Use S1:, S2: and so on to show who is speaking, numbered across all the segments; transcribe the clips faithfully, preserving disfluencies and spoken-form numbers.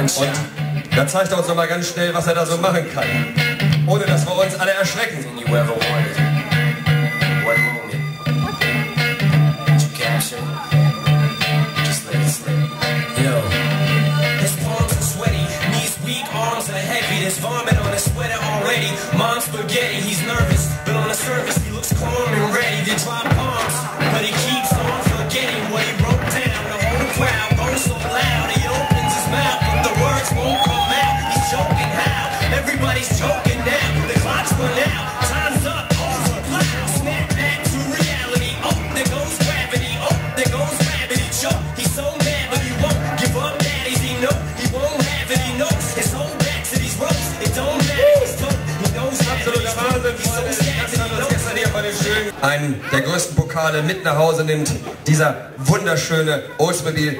S1: Und da zeigt er uns nochmal ganz schnell, was er da so machen kann. Ohne dass wir uns alle erschrecken.
S2: There's vomit on his sweater already. Mom's spaghetti, he's nervous, but on the surface he looks calm and ready to drop bombs. But he keeps on forgetting what he wrote down. The whole crowd goes so loud, he opens his mouth, but the words won't come out. He's choking how? Everybody's choking now. The clock's run out, time's up, over, loud. Snap back to reality. Oh, there goes gravity. Oh, there goes gravity. Choke. He's so mad, but he won't give up. Daddies, he know he won't have it. He knows his whole back to these ropes. It don't matter. He's told. He knows
S1: absoluter Wahnsinn, einen der größten Pokale mit nach Hause nimmt dieser wunderschöne Oldsmobile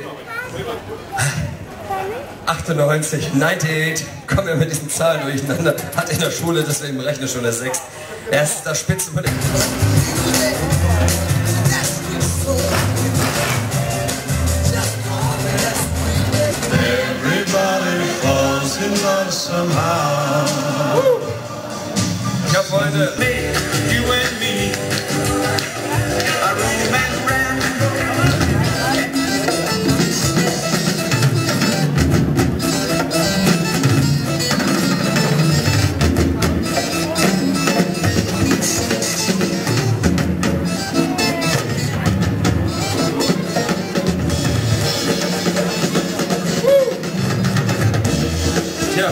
S1: achtundneunzig, achtundneunzig, kommen wir mit diesen Zahlen durcheinander, hat in der Schule, deswegen berechne schon das sechs. Er ist das Spitzenmodell. Ja, Freunde. Ja.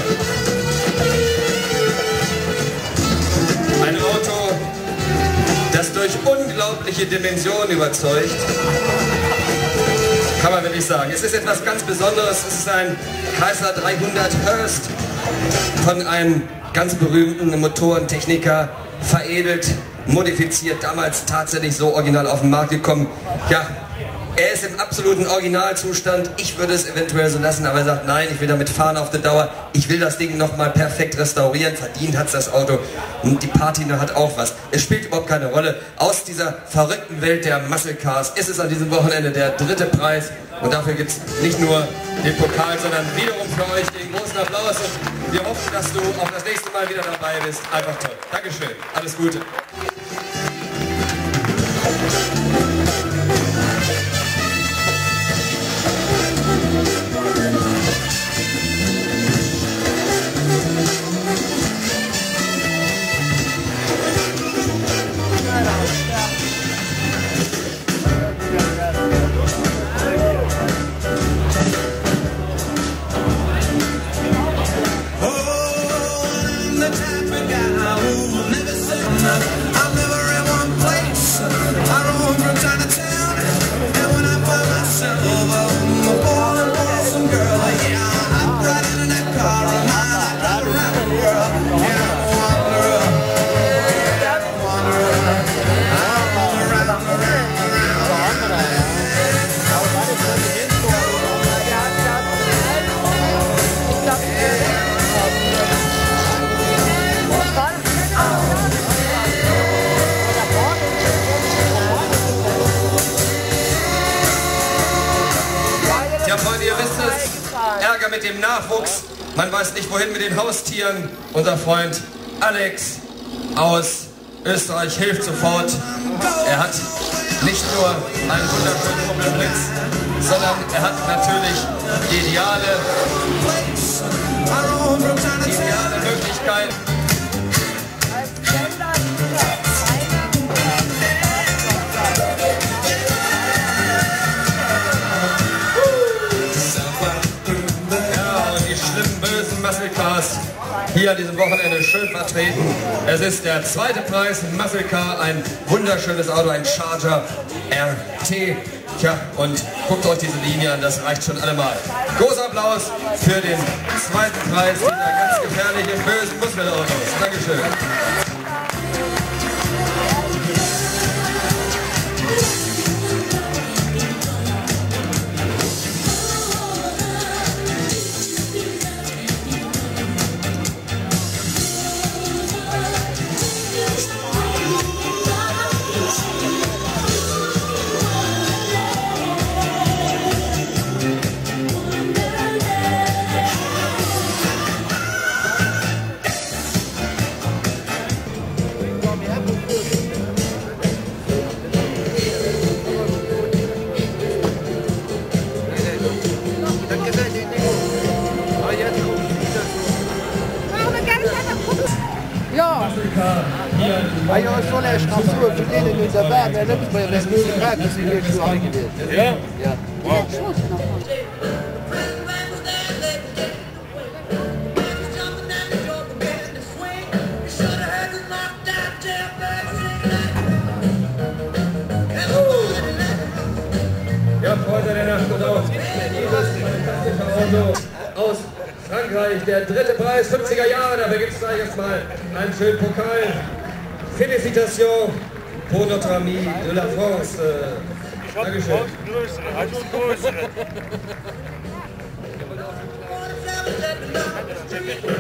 S1: Ein Auto, das durch unglaubliche Dimensionen überzeugt, kann man wirklich sagen. Es ist etwas ganz Besonderes. Es ist ein Chrysler dreihundert Hurst von einem ganz berühmten Motorentechniker veredelt, modifiziert, damals tatsächlich so original auf den Markt gekommen. Ja, er ist im absoluten Originalzustand. Ich würde es eventuell so lassen, aber er sagt, nein, ich will damit fahren auf die Dauer. Ich will das Ding nochmal perfekt restaurieren. Verdient hat es das Auto. Und die Patina hat auch was. Es spielt überhaupt keine Rolle. Aus dieser verrückten Welt der Muscle Cars ist es an diesem Wochenende der dritte Preis. Und dafür gibt es nicht nur den Pokal, sondern wiederum für euch den großen Applaus. Und wir hoffen, dass du auch das nächste Mal wieder dabei bist. Einfach toll. Dankeschön. Alles Gute. Freunde, ihr wisst es, Ärger mit dem Nachwuchs, man weiß nicht wohin mit den Haustieren. Unser Freund Alex aus Österreich hilft sofort. Er hat nicht nur einen wunderschönen Opel Blitz, sondern er hat natürlich die ideale, ideale Möglichkeit. Muscle Cars hier an diesem Wochenende schön vertreten. Es ist der zweite Preis, Muscle Car, ein wunderschönes Auto, ein Charger R T. Tja, und guckt euch diese Linie an, das reicht schon allemal. Großer Applaus für den zweiten Preis dieser ganz gefährlichen, bösen Buswelle-Autos. Dankeschön.
S3: bin mit dabei, mais là, il reste plus de crack, c'est mieux que je suis arrivé.
S4: Yeah?
S3: Yeah.
S4: Wow.
S1: Ja, Freunde der Nacht und auch dieses fantastische Auto aus Frankreich, der dritte Preis, fünfziger Jahre, dafür gibt es gleich erstmal einen schönen Pokal. Félicitations pour notre ami de la France. Äh, Dankeschön.
S4: größere.